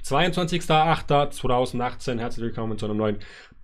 22.08.2018, herzlich willkommen zu einem neuen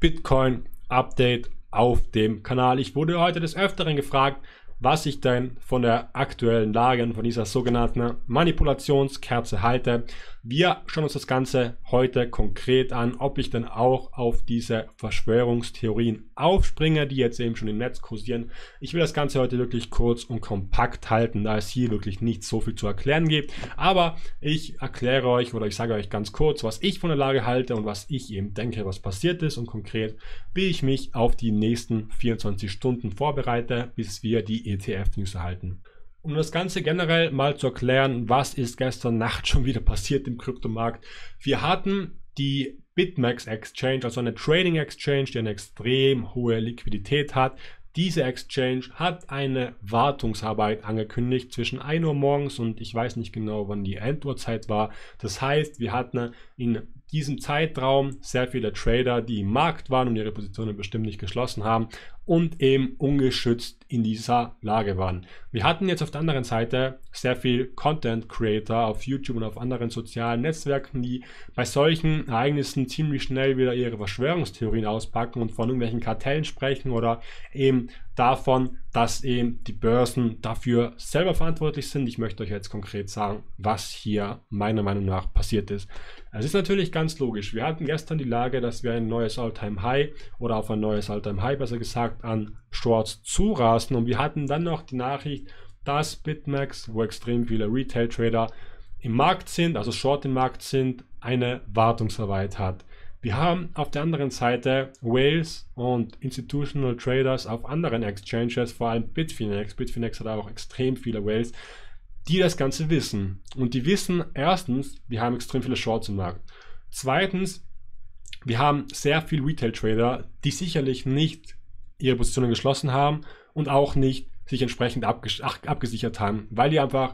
Bitcoin-Update auf dem Kanal. Ich wurde heute des Öfteren gefragt, was ich denn von der aktuellen Lage und von dieser sogenannten Manipulationskerze halte. Wir schauen uns das Ganze heute konkret an, ob ich denn auch auf diese Verschwörungstheorien aufspringe, die jetzt eben schon im Netz kursieren. Ich will das Ganze heute wirklich kurz und kompakt halten, da es hier wirklich nicht so viel zu erklären gibt. Aber ich erkläre euch oder ich sage euch ganz kurz, was ich von der Lage halte und was ich eben denke, was passiert ist und konkret, wie ich mich auf die nächsten 24 Stunden vorbereite, bis wir die ETF-News erhalten. Um das Ganze generell mal zu erklären, was ist gestern Nacht schon wieder passiert im Kryptomarkt. Wir hatten die BitMEX Exchange, also eine Trading Exchange, die eine extrem hohe Liquidität hat. Diese Exchange hat eine Wartungsarbeit angekündigt zwischen 1 Uhr morgens und ich weiß nicht genau, wann die Enduhrzeit war. Das heißt, wir hatten in diesem Zeitraum sehr viele Trader, die im Markt waren und ihre Positionen bestimmt nicht geschlossen haben und eben ungeschützt in dieser Lage waren. Wir hatten jetzt auf der anderen Seite sehr viel Content Creator auf YouTube und auf anderen sozialen Netzwerken, die bei solchen Ereignissen ziemlich schnell wieder ihre Verschwörungstheorien auspacken und von irgendwelchen Kartellen sprechen oder eben davon, dass eben die Börsen dafür selber verantwortlich sind. Ich möchte euch jetzt konkret sagen, was hier meiner Meinung nach passiert ist. Es ist natürlich ganz logisch. Wir hatten gestern die Lage, dass wir ein neues All-Time-High oder auf ein neues All-Time-High besser gesagt an Shorts zurasten und wir hatten dann noch die Nachricht, dass BitMEX, wo extrem viele Retail-Trader im Markt sind, also Short im Markt sind, eine Wartungsarbeit hat. Wir haben auf der anderen Seite Whales und Institutional Traders auf anderen Exchanges, vor allem Bitfinex. Bitfinex hat auch extrem viele Whales, die das Ganze wissen. Und die wissen erstens, wir haben extrem viele Shorts im Markt. Zweitens, wir haben sehr viele Retail-Trader, die sicherlich nicht ihre Positionen geschlossen haben und auch nicht sich entsprechend abgesichert haben, weil die einfach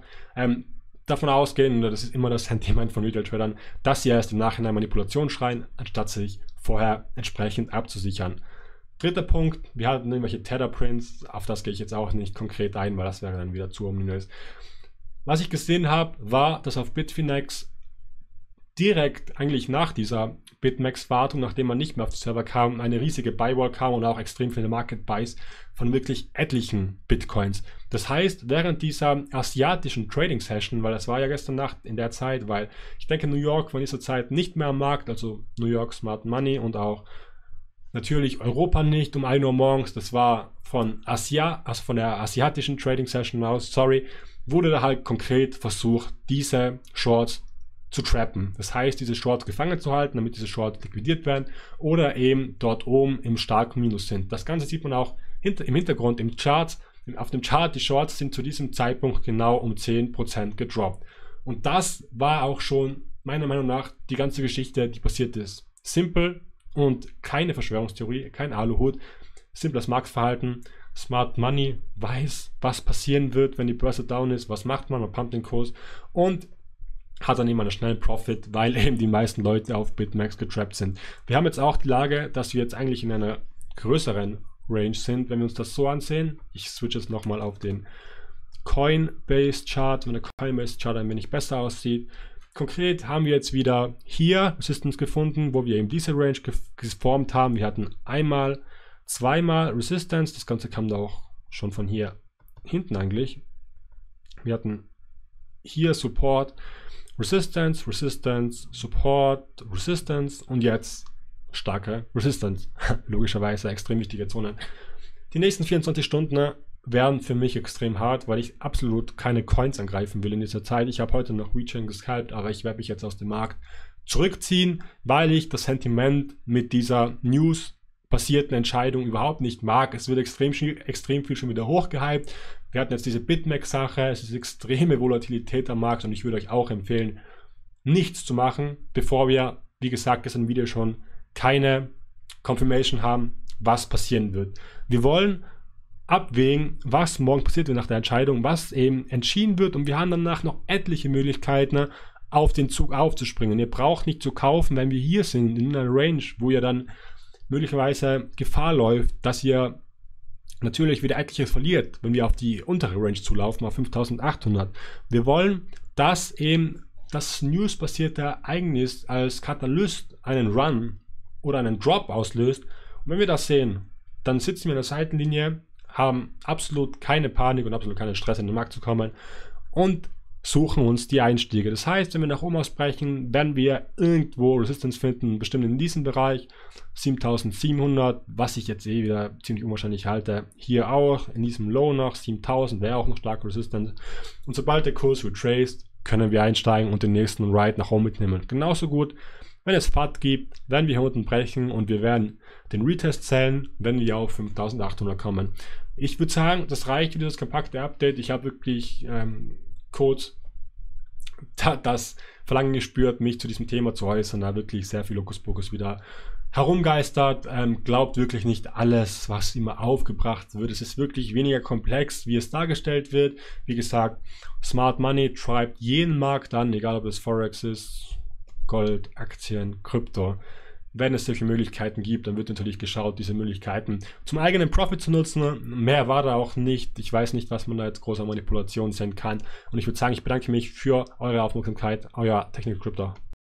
davon ausgehen, und das ist immer das Sentiment von Retail-Tradern, dass sie erst im Nachhinein Manipulation schreien, anstatt sich vorher entsprechend abzusichern. Dritter Punkt, wir hatten irgendwelche Tether-Prints, auf das gehe ich jetzt auch nicht konkret ein, weil das wäre dann wieder zu ominös. Was ich gesehen habe, war, dass auf Bitfinex direkt eigentlich nach dieser BitMEX-Wartung, nachdem man nicht mehr auf den Server kam, eine riesige Buy-Wall kam und auch extrem viele Market-Buys von wirklich etlichen Bitcoins. Das heißt, während dieser asiatischen Trading-Session, weil das war ja gestern Nacht in der Zeit, weil ich denke, New York war in dieser Zeit nicht mehr am Markt, also New York Smart Money und auch natürlich Europa nicht um 1 Uhr morgens, das war von Asia, also von der asiatischen Trading-Session aus, wurde da halt konkret versucht, diese Shorts zu trappen. Das heißt, diese Shorts gefangen zu halten, damit diese Shorts liquidiert werden oder eben dort oben im starken Minus sind. Das Ganze sieht man auch im Hintergrund im Chart. Auf dem Chart, die Shorts sind zu diesem Zeitpunkt genau um 10% gedroppt. Und das war auch schon meiner Meinung nach die ganze Geschichte, die passiert ist. Simpel und keine Verschwörungstheorie, kein Aluhut, simples Marktverhalten. Smart Money weiß, was passieren wird, wenn die Börse down ist, was macht man pumpt den Kurs und hat dann immer einen schnellen Profit, weil eben die meisten Leute auf BitMEX getrappt sind. Wir haben jetzt auch die Lage, dass wir jetzt eigentlich in einer größeren Range sind, wenn wir uns das so ansehen. Ich switche jetzt nochmal auf den Coinbase Chart, wenn der Coinbase Chart ein wenig besser aussieht. Konkret haben wir jetzt wieder hier Resistance gefunden, wo wir eben diese Range geformt haben. Wir hatten einmal, zweimal Resistance, das Ganze kam da auch schon von hier hinten eigentlich. Wir hatten hier Support, Resistance, Resistance, Support, Resistance und jetzt starke Resistance. Logischerweise extrem wichtige Zone. Die nächsten 24 Stunden werden für mich extrem hart, weil ich absolut keine Coins angreifen will in dieser Zeit. Ich habe heute noch WeChain gescalpt, aber ich werde mich jetzt aus dem Markt zurückziehen, weil ich das Sentiment mit dieser News basierten Entscheidung überhaupt nicht mag. Es wird extrem viel schon wieder hochgehypt. Wir hatten jetzt diese BitMEX-Sache, es ist extreme Volatilität am Markt und ich würde euch auch empfehlen, nichts zu machen, bevor wir, wie gesagt, gestern im Video schon keine Confirmation haben, was passieren wird. Wir wollen abwägen, was morgen passiert wird nach der Entscheidung, was eben entschieden wird und wir haben danach noch etliche Möglichkeiten, auf den Zug aufzuspringen. Ihr braucht nicht zu kaufen, wenn wir hier sind, in einer Range, wo ihr dann möglicherweise Gefahr läuft, dass ihr natürlich wieder etliches verliert, wenn wir auf die untere Range zulaufen, auf 5800. Wir wollen, dass eben das newsbasierte Ereignis als Katalyst einen Run oder einen Drop auslöst. Und wenn wir das sehen, dann sitzen wir in der Seitenlinie, haben absolut keine Panik und absolut keinen Stress, in den Markt zu kommen und suchen uns die Einstiege. Das heißt, wenn wir nach oben ausbrechen, werden wir irgendwo Resistance finden, bestimmt in diesem Bereich 7700, was ich jetzt wieder ziemlich unwahrscheinlich halte. Hier auch, in diesem Low noch, 7000 wäre auch noch stark Resistance. Und sobald der Kurs retraced, können wir einsteigen und den nächsten Ride nach oben mitnehmen. Genauso gut, wenn es FAT gibt, werden wir hier unten brechen und wir werden den Retest zählen, wenn wir auf 5800 kommen. Ich würde sagen, das reicht für dieses kompakte Update. Ich habe wirklich kurz das Verlangen gespürt, mich zu diesem Thema zu äußern, da wirklich sehr viel Hokuspokus wieder herumgeistert. Glaubt wirklich nicht alles, was immer aufgebracht wird. Es ist wirklich weniger komplex, wie es dargestellt wird. Wie gesagt, Smart Money treibt jeden Markt an, egal ob es Forex ist, Gold, Aktien, Krypto. Wenn es solche Möglichkeiten gibt, dann wird natürlich geschaut, diese Möglichkeiten zum eigenen Profit zu nutzen. Mehr war da auch nicht. Ich weiß nicht, was man da jetzt großer Manipulation sehen kann. Und ich würde sagen, ich bedanke mich für eure Aufmerksamkeit. Euer Technical Crypto.